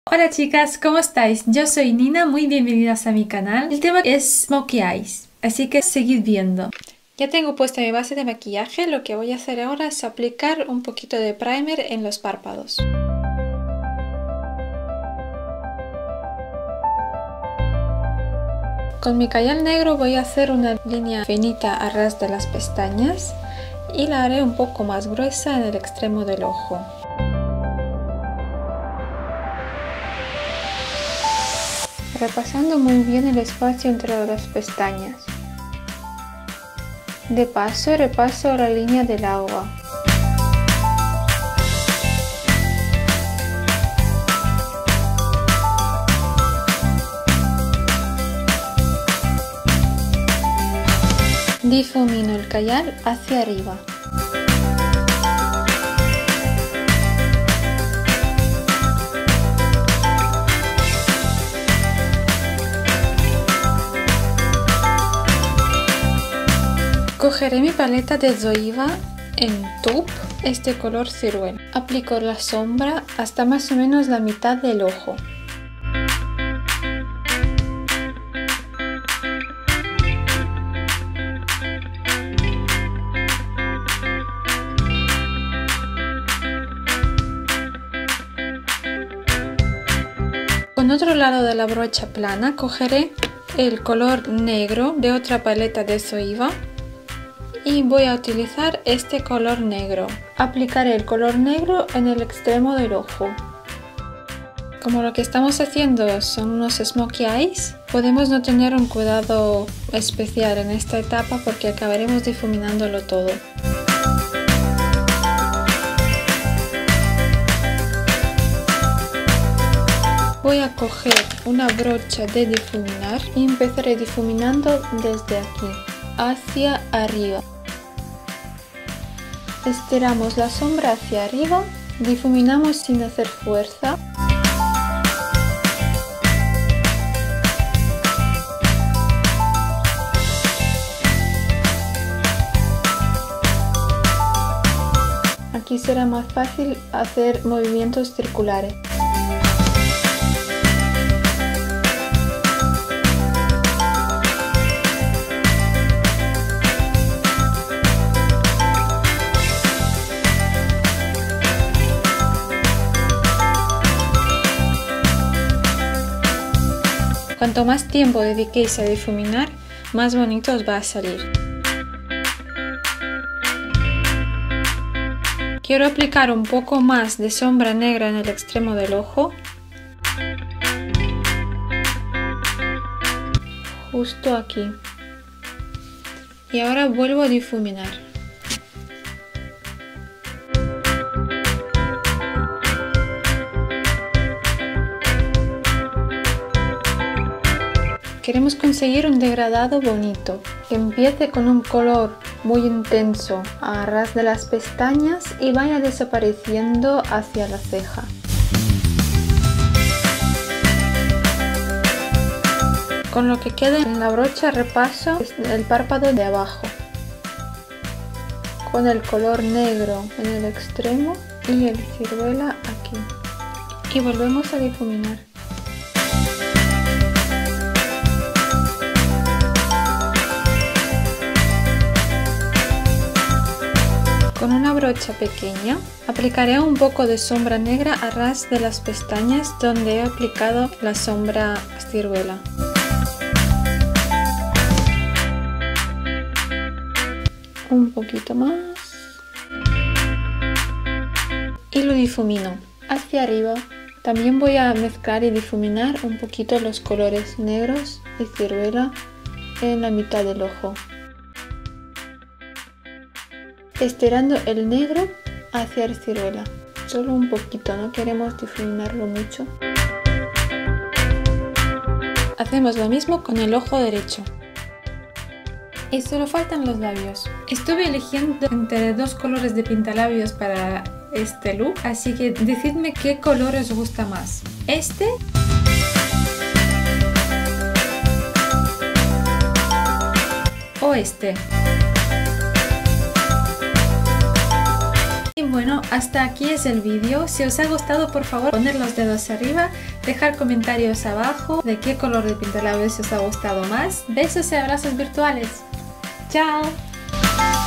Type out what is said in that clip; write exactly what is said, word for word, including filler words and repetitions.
Hola chicas, ¿cómo estáis? Yo soy Nina, muy bienvenidas a mi canal. El tema es Smokey Eyes, así que seguid viendo. Ya tengo puesta mi base de maquillaje, lo que voy a hacer ahora es aplicar un poquito de primer en los párpados. Con mi cayal negro voy a hacer una línea finita a ras de las pestañas y la haré un poco más gruesa en el extremo del ojo. Repasando muy bien el espacio entre las pestañas. De paso repaso la línea del agua. Difumino el cayal hacia arriba. Cogeré mi paleta de Zoeva en taupe, este color ciruela. Aplico la sombra hasta más o menos la mitad del ojo. Con otro lado de la brocha plana cogeré el color negro de otra paleta de Zoeva y voy a utilizar este color negro. Aplicaré el color negro en el extremo del ojo. Como lo que estamos haciendo son unos smokey eyes, podemos no tener un cuidado especial en esta etapa porque acabaremos difuminándolo todo. Voy a coger una brocha de difuminar y empezaré difuminando desde aquí hacia arriba. Estiramos la sombra hacia arriba, difuminamos sin hacer fuerza. Aquí será más fácil hacer movimientos circulares. Cuanto más tiempo dediquéis a difuminar, más bonito os va a salir. Quiero aplicar un poco más de sombra negra en el extremo del ojo. Justo aquí. Y ahora vuelvo a difuminar. Queremos conseguir un degradado bonito, que empiece con un color muy intenso a ras de las pestañas y vaya desapareciendo hacia la ceja. Con lo que quede en la brocha repaso el párpado de abajo, con el color negro en el extremo y el ciruela aquí. Y volvemos a difuminar. Con una brocha pequeña aplicaré un poco de sombra negra a ras de las pestañas donde he aplicado la sombra ciruela. Un poquito más. Y lo difumino hacia arriba. También voy a mezclar y difuminar un poquito los colores negros y ciruela en la mitad del ojo. Estirando el negro hacia el ciruela, solo un poquito, no queremos difuminarlo mucho. Hacemos lo mismo con el ojo derecho. Y solo faltan los labios. Estuve eligiendo entre dos colores de pintalabios para este look, así que decidme qué color os gusta más. Este o este. Y bueno, hasta aquí es el vídeo. Si os ha gustado, por favor, poner los dedos arriba, dejar comentarios abajo de qué color de Pintalabios os ha gustado más. Besos y abrazos virtuales. ¡Chao!